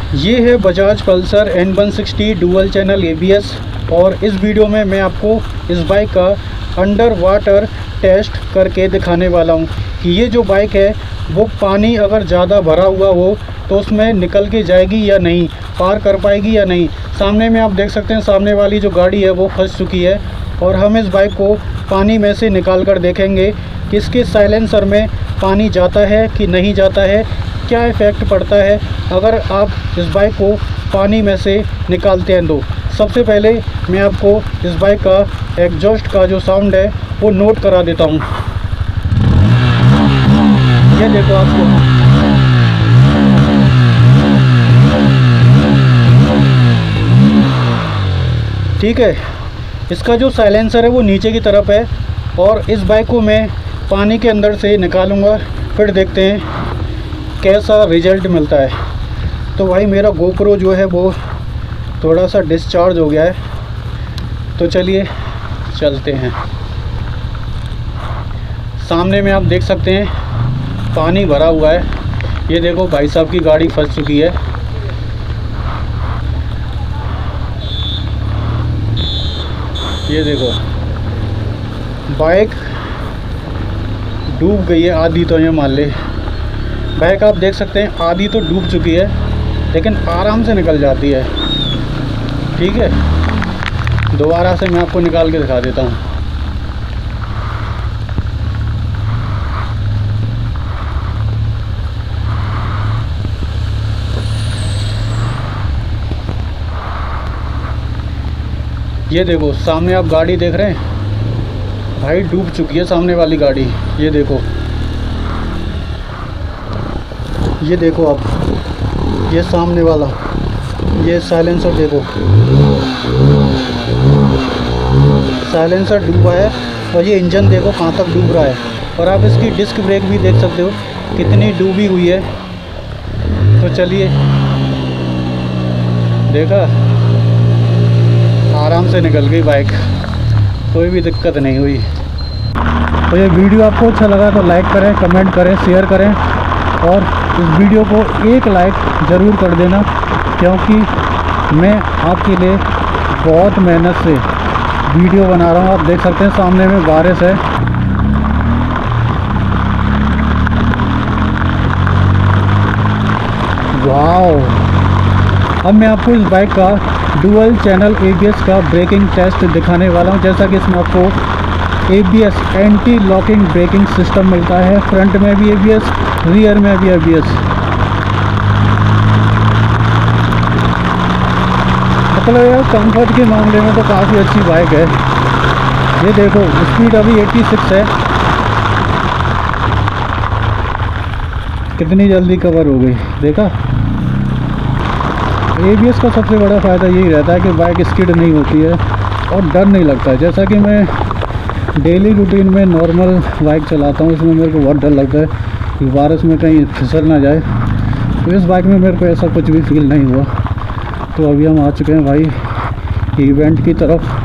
ये है Bajaj Pulsar N160 dual channel ABS। और इस वीडियो में मैं आपको इस बाइक का अंडर वाटर टेस्ट करके दिखाने वाला हूँ कि ये जो बाइक है वो पानी अगर ज़्यादा भरा हुआ हो तो उसमें निकल के जाएगी या नहीं, पार कर पाएगी या नहीं। सामने में आप देख सकते हैं सामने वाली जो गाड़ी है वो फंस चुकी है और हम इस बाइक को पानी में से निकाल कर देखेंगे कि इसके साइलेंसर में पानी जाता है कि नहीं जाता है, क्या इफ़ेक्ट पड़ता है अगर आप इस बाइक को पानी में से निकालते हैं तो। सबसे पहले मैं आपको इस बाइक का एग्जॉस्ट का जो साउंड है वो नोट करा देता हूँ। ये देखो आपको ठीक है, इसका जो साइलेंसर है वो नीचे की तरफ है और इस बाइक को मैं पानी के अंदर से निकालूंगा, फिर देखते हैं कैसा रिजल्ट मिलता है। तो भाई मेरा गोप्रो जो है वो थोड़ा सा डिस्चार्ज हो गया है, तो चलिए चलते हैं। सामने में आप देख सकते हैं पानी भरा हुआ है। ये देखो भाई साहब की गाड़ी फंस चुकी है। ये देखो बाइक डूब गई है आधी, तो ये मान ले बाइक आप देख सकते हैं आधी तो डूब चुकी है लेकिन आराम से निकल जाती है। ठीक है, दोबारा से मैं आपको निकाल के दिखा देता हूँ। ये देखो सामने आप गाड़ी देख रहे हैं भाई, डूब चुकी है सामने वाली गाड़ी। ये देखो, ये देखो आप, ये सामने वाला, ये साइलेंसर देखो, साइलेंसर डूबा है और ये इंजन देखो कहाँ तक डूब रहा है। और आप इसकी डिस्क ब्रेक भी देख सकते हो कितनी डूबी हुई है। तो चलिए, देखा, आराम से निकल गई बाइक, कोई भी दिक्कत नहीं हुई। तो ये वीडियो आपको अच्छा लगा तो लाइक करें, कमेंट करें, शेयर करें और इस वीडियो को एक लाइक ज़रूर कर देना, क्योंकि मैं आपके लिए बहुत मेहनत से वीडियो बना रहा हूँ। आप देख सकते हैं सामने में बारिश है। वाह! अब मैं आपको इस बाइक का डुअल चैनल ABS का ब्रेकिंग टेस्ट दिखाने वाला हूँ। जैसा कि इसमें आपको ABS anti locking braking system मिलता है, फ्रंट में भी ABS, रियर में भी ABS। मतलब यार कंफर्ट के मामले में तो काफ़ी अच्छी बाइक है। ये देखो स्पीड अभी 86 है, कितनी जल्दी कवर हो गई, देखा। ABS का सबसे बड़ा फ़ायदा यही रहता है कि बाइक स्किड नहीं होती है और डर नहीं लगता है। जैसा कि मैं डेली रूटीन में नॉर्मल बाइक चलाता हूँ, इसमें मेरे को बहुत डर लगता है कि बारिश में कहीं फिसल ना जाए। तो इस बाइक में मेरे को ऐसा कुछ भी फील नहीं हुआ। तो अभी हम आ चुके हैं भाई इवेंट की तरफ।